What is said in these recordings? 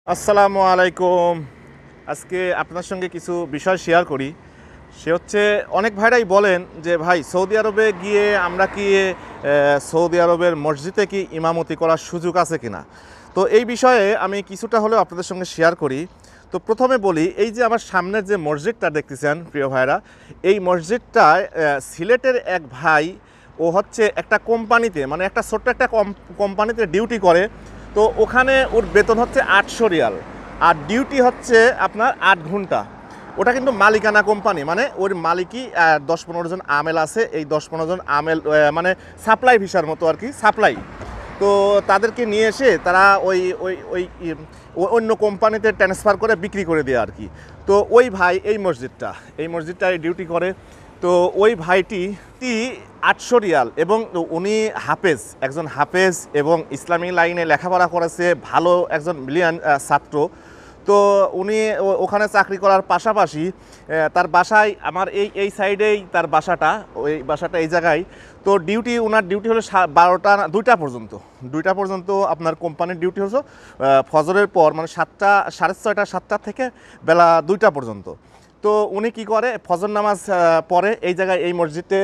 আসসালামু আলাইকুম। আজকে আপনার সঙ্গে কিছু বিষয় শেয়ার করি। সে হচ্ছে অনেক ভাইরাই বলেন যে ভাই সৌদি আরবে গিয়ে আমরা কি সৌদি আরবের মসজিদে কি ইমামতি করার সুযোগ আছে কিনা। তো এই বিষয়ে আমি কিছুটা হলেও আপনাদের সঙ্গে শেয়ার করি। তো প্রথমে বলি, এই যে আমার সামনের যে মসজিদটা দেখতেছেন প্রিয় ভাইরা, এই মসজিদটায় সিলেটের এক ভাই, ও হচ্ছে একটা কোম্পানিতে, মানে একটা ছোট্ট একটা কোম্পানিতে ডিউটি করে। তো ওখানে ওর বেতন হচ্ছে 800 রিয়াল, আর ডিউটি হচ্ছে আপনার 8 ঘন্টা। ওটা কিন্তু মালিকানা কোম্পানি, মানে ওর মালিকই 10-15 জন আমেল আছে। এই 10-15 জন আমেল মানে সাপ্লাই ভিসার মতো আর কি, সাপ্লাই। তো তাদেরকে নিয়ে এসে তারা ওই ওই ওই অন্য কোম্পানিতে ট্রান্সফার করে বিক্রি করে দেয় আর কি। তো ওই ভাই এই মসজিদটায় ডিউটি করে। তো ওই ভাইটি 800 রিয়াল, এবং উনি একজন হাফেজ এবং ইসলামী লাইনে লেখাপড়া করেছে, ভালো একজন ব্রিলিয়ান্ট ছাত্র। তো উনি ওখানে চাকরি করার পাশাপাশি তার বাসায়, আমার এই সাইডেই তার বাসাটা, ওই বাসাটা এই জায়গায়। তো ওনার ডিউটি হলো 12টা 2টা পর্যন্ত আপনার কোম্পানির ডিউটি হলো ফজরের পর, মানে 7টা 6:30 7টা থেকে বেলা 2টা পর্যন্ত। তো উনি কি করে, ফজর নামাজ পড়ে এই জায়গায়, এই মসজিদে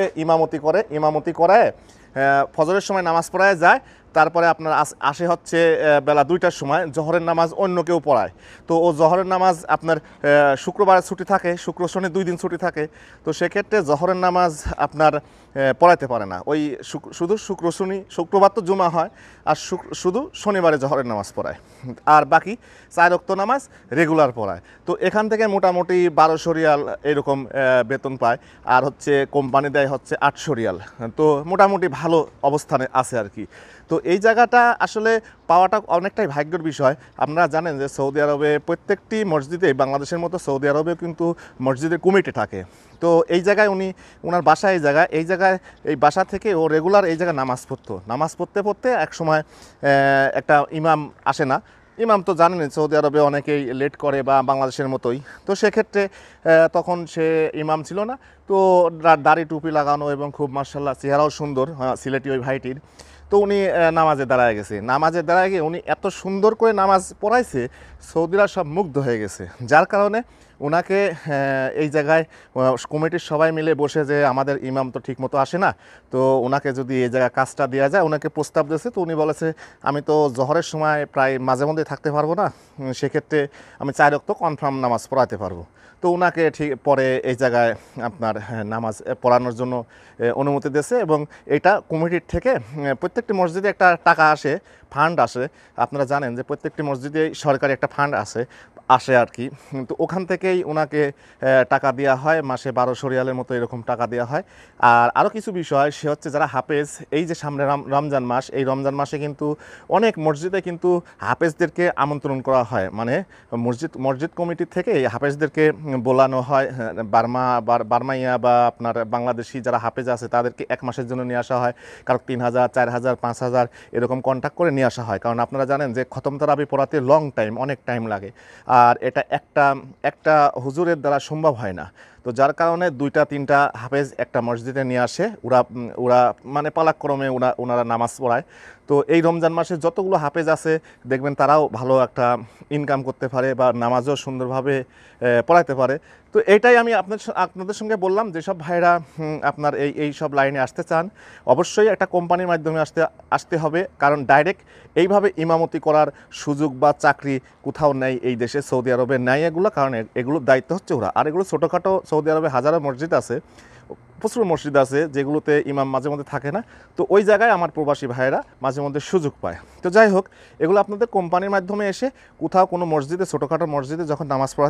ইমামতি করায় ফজরের সময় নামাজ পড়ায় যায়। তারপরে আপনার আসে হচ্ছে বেলা 2টার সময় জহরের নামাজ অন্য কেউ পড়ায়। তো ও জহরের নামাজ আপনার শুক্রবার ছুটি থাকে, শুক্র শনি 2 দিন ছুটি থাকে। তো সেক্ষেত্রে জহরের নামাজ আপনার পড়াইতে পারে না, ওই শুধু শুক্রবার তো জুমা হয়, আর শুধু শনিবারে জহরের নামাজ পড়ায়, আর বাকি 4 ওয়াক্ত নামাজ রেগুলার পড়ায়। তো এখান থেকে মোটামুটি 1200 রিয়াল এরকম বেতন পায়, আর হচ্ছে কোম্পানি দেয় হচ্ছে 800 রিয়াল। তো মোটামুটি ভালো অবস্থানে আছে আর কি। তো এই জায়গাটা আসলে পাওয়াটা অনেকটাই ভাগ্যের বিষয়। আপনারা জানেন যে সৌদি আরবে প্রত্যেকটি মসজিদে, বাংলাদেশের মতো সৌদি আরবেও কিন্তু মসজিদের কমিটি থাকে। তো এই জায়গায় ওনার বাসা এই জায়গায় এই বাসা থেকে ও রেগুলার এই জায়গায় নামাজ পড়তে এক সময় একটা ইমাম আসে না। ইমাম তো জানেন সৌদি আরবে অনেকেই লেট করে, বা বাংলাদেশের মতোই। তো সেক্ষেত্রে তখন সে ইমাম ছিল না। তো দাড়ি টুপি লাগানো এবং খুব মার্শাল্লাহ চেহারাও সুন্দর সিলেটি ওই ভাইটির। তো উনি নামাজে দাঁড়ায় গিয়ে উনি এত সুন্দর করে নামাজ পড়াইছে, সৌদিরা সব মুগ্ধ হয়ে গেছে। যার কারণে ওনাকে এই জায়গায় কমিটির সবাই মিলে বসে, যে আমাদের ইমাম তো ঠিক মতো আসে না, তো ওনাকে যদি এই জায়গায় কাজটা দেওয়া যায়, ওনাকে প্রস্তাব দিয়েছে। তো উনি বলেছে, আমি তো জহরের সময় প্রায় মাঝে মধ্যে থাকতে পারবো না, সেক্ষেত্রে আমি 4 ওয়াক্ত কনফার্ম নামাজ পড়াতে পারবো। তো ওনাকে ঠিক পরে এই জায়গায় আপনার নামাজ পড়ানোর জন্য অনুমতি দিয়েছে। এবং এটা কমিটির থেকে প্রত্যেকটি মসজিদে একটা টাকা আসে, ফান্ড আসে। আপনারা জানেন যে প্রত্যেকটি মসজিদে সরকারি একটা ফান্ড আসে আর কি। তো ওখান থেকেই ওনাকে টাকা দেওয়া হয়, মাসে 1200 রিয়ালের মতো এরকম টাকা দেওয়া হয়। আর আরও কিছু বিষয়, সে হচ্ছে যারা হাফেজ, এই যে সামনে রমজান মাস, এই রমজান মাসে কিন্তু অনেক মসজিদে কিন্তু হাফেজদেরকে আমন্ত্রণ করা হয়, মানে মসজিদ কমিটির থেকে এই হাফেজদেরকে বোলানো হয়। বার্মাইয়া বা আপনার বাংলাদেশি যারা হাফেজ আছে তাদেরকে 1 মাসের জন্য নিয়ে আসা হয়, কারো 3000 4000 5000 এরকম কন্ট্যাক্ট করে নিয়ে আসা হয়। কারণ আপনারা জানেন যে খতম তারাবি পড়াতে অনেক টাইম লাগে, আর এটা একটা হুজুরের দ্বারা সম্ভব হয় না। তো যার কারণে 2টা-3টা হাফেজ একটা মসজিদে নিয়ে আসে, ওরা মানে পালাক্রমে ওনারা নামাজ পড়ায়। তো এই রমজান মাসে যতগুলো হাফেজ আছে দেখবেন তারাও ভালো একটা ইনকাম করতে পারে, বা নামাজও সুন্দরভাবে পড়াইতে পারে। তো এইটাই আমি আপনাদের সঙ্গে বললাম, যেসব ভাইরা আপনার এই সব লাইনে আসতে চান, অবশ্যই একটা কোম্পানির মাধ্যমে আসতে হবে। কারণ ডাইরেক্ট এইভাবে ইমামতি করার সুযোগ বা চাকরি কোথাও নেই এই দেশে, সৌদি আরবে নেই এগুলো। কারণ এগুলোর দায়িত্ব হচ্ছে ওরা। আর এগুলো ছোটোখাটো, সৌদি আরবে হাজারো মসজিদ আছে, প্রচুর মসজিদ আছে যেগুলোতে ইমাম মাঝে মধ্যে থাকে না। তো ওই জায়গায় আমার প্রবাসী ভাইয়েরা মাঝে মধ্যে সুযোগ পায়। তো যাই হোক, এগুলো আপনাদের কোম্পানির মাধ্যমে এসে কোথাও কোনো মসজিদে, ছোটোখাটো মসজিদে যখন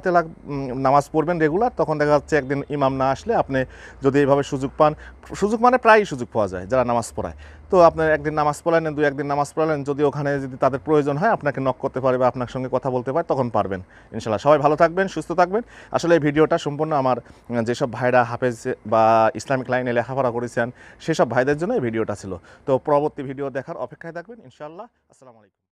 নামাজ পড়বেন রেগুলার, তখন দেখা যাচ্ছে একদিন ইমাম না আসলে আপনি যদি এইভাবে সুযোগ পান, সুযোগ মানে প্রায়ই সুযোগ পাওয়া যায় যারা নামাজ পড়ায়। তো আপনার একদিন নামাজ পড়ালেন, 2-1 দিন নামাজ পড়ালেন, যদি ওখানে যদি তাদের প্রয়োজন হয় আপনাকে নক করতে পারে বা আপনার সঙ্গে কথা বলতে পারে, তখন পারবেন ইনশাল্লাহ। সবাই ভালো থাকবেন, সুস্থ থাকবেন। আসলে এই ভিডিওটা সম্পূর্ণ আমার যেসব ভাইরা হাফেজ বা ইসলামিক লাইনে লেখাপড়া করেছেন সেসব ভাইদের জন্য এই ভিডিওটা ছিল। তো পরবর্তী ভিডিও দেখার অপেক্ষায় থাকবেন ইনশাআল্লাহ। আসসালামু আলাইকুম।